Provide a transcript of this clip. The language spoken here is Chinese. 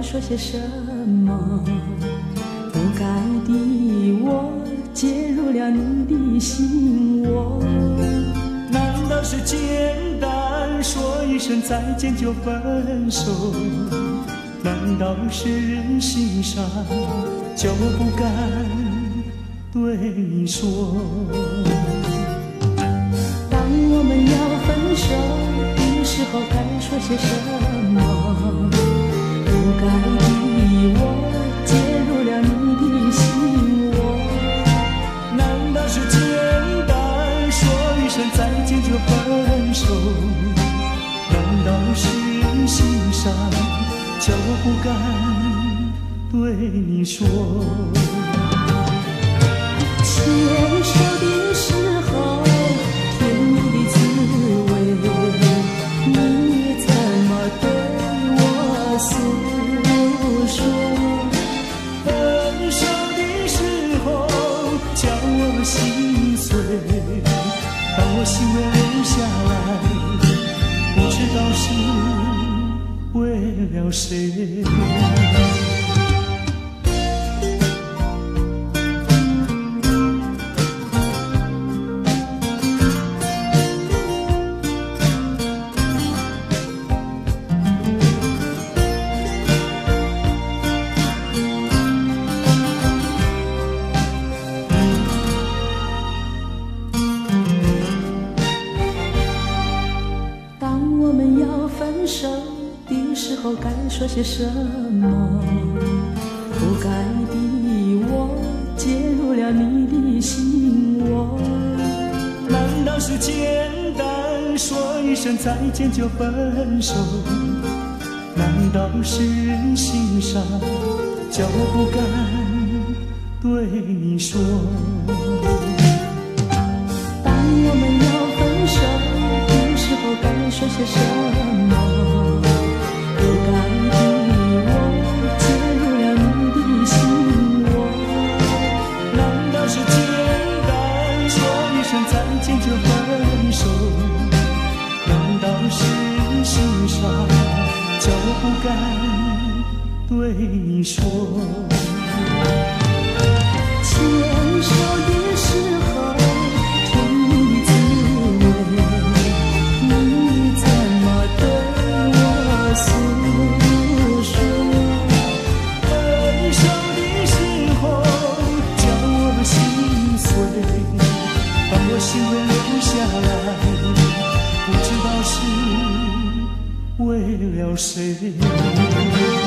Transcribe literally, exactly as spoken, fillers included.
说些什么？不该的我介入了你的心窝。 难道是简单说一声再见就分手？难道是人心伤就不敢对你说？ 当我们要分手的时候，该说些什么？不该的我介入了你的心窝。 难道是简单说一声再见就分手？难道是人心伤就不敢对你说？ 牵手的时候甜蜜的滋味，你怎么对我诉说？ 分手的时候叫我心碎，当我心愿流下来，不知道是为了谁。 分手的时候该说些什么？不该的我介入了你的心窝。 难道是简单说一声再见就分手？难道是人心伤就不敢对你说？ 当我们要分手的时候该说些什么？不该的我介入了你的心窝。 难道是简单说一声再见就分手？难道是人心伤就不敢对你说？ 牵手的时候甜蜜的滋味，你怎么对我诉说？ 分手的时候叫我心碎，当我心会流下来，不知道是为了谁。